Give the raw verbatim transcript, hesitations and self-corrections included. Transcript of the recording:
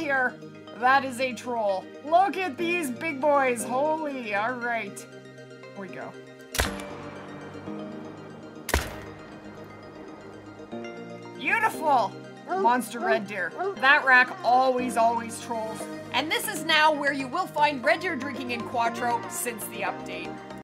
here. That is a troll. Look at these big boys. Holy, all right. Here we go. Beautiful. Monster red deer. That rack always, always trolls. And this is now where you will find red deer drinking in Cuatro since the update.